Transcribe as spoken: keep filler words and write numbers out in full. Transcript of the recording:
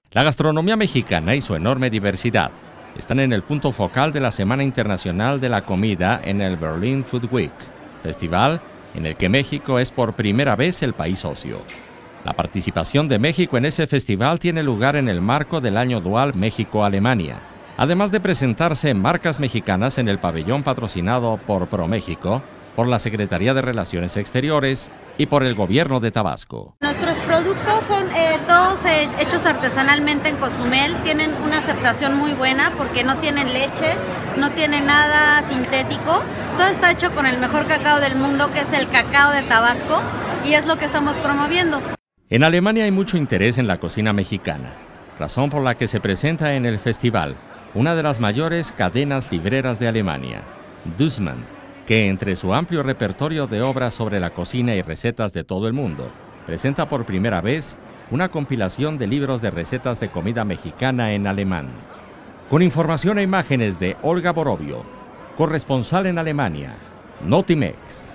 La gastronomía mexicana y su enorme diversidad están en el punto focal de la Semana Internacional de la Comida en el Berlin Food Week, festival en el que México es por primera vez el país socio. La participación de México en ese festival tiene lugar en el marco del año dual México-Alemania, además de presentarse marcas mexicanas en el pabellón patrocinado por ProMéxico, por la Secretaría de Relaciones Exteriores y por el Gobierno de Tabasco. Nuestros productos son eh, todos eh, hechos artesanalmente en Cozumel, tienen una aceptación muy buena porque no tienen leche, no tienen nada sintético, todo está hecho con el mejor cacao del mundo, que es el cacao de Tabasco, y es lo que estamos promoviendo. En Alemania hay mucho interés en la cocina mexicana, razón por la que se presenta en el festival una de las mayores cadenas libreras de Alemania, Dussmann, que entre su amplio repertorio de obras sobre la cocina y recetas de todo el mundo, presenta por primera vez una compilación de libros de recetas de comida mexicana en alemán. Con información e imágenes de Olga Borovio, corresponsal en Alemania, Notimex.